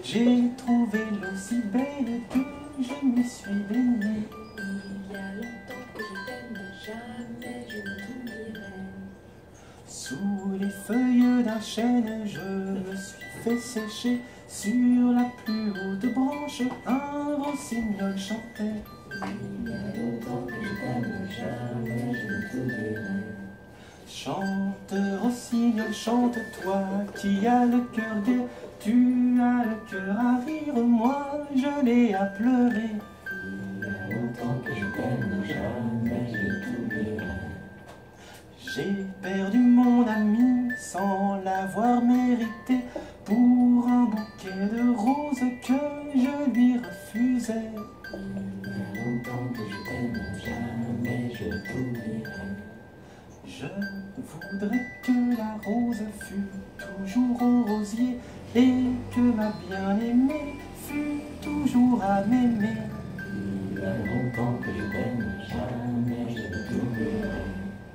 J'ai trouvé l'eau si belle que je me suis baigné. Il y a longtemps que je t'aime, jamais je ne t'oublierai. Sous les feuilles d'un chêne, je me suis fait sécher. Sur la plus haute branche, un rossignol chantait. Il y a longtemps que je t'aime, jamais je ne t'oublierai. Chante, rossignol, chante, toi qui as le cœur gai. Tu as le cœur à rire, moi je l'ai à pleurer. Il y a longtemps que je t'aime, jamais je ne t'oublierai. J'ai perdu mon ami sans l'avoir mérité pour un bouquet de roses que je lui refusais. Il y a longtemps que je t'aime, jamais je ne t'oublierai. Je voudrais que la rose fût toujours au rosier et que ma bien-aimée fût toujours à m'aimer. Il y a longtemps que je t'aime, jamais je ne t'oublierai.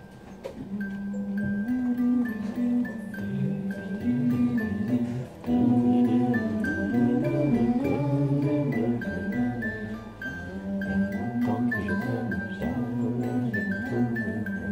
Longtemps que je t'aime, jamais je ne t'oublierai.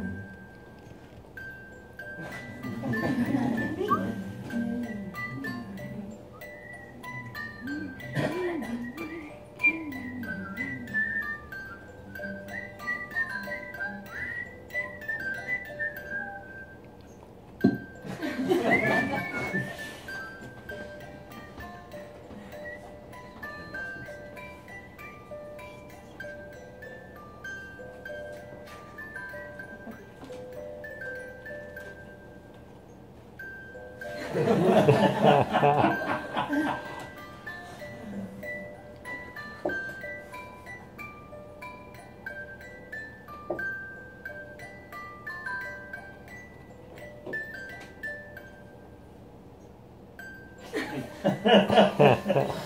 Ha ha ha.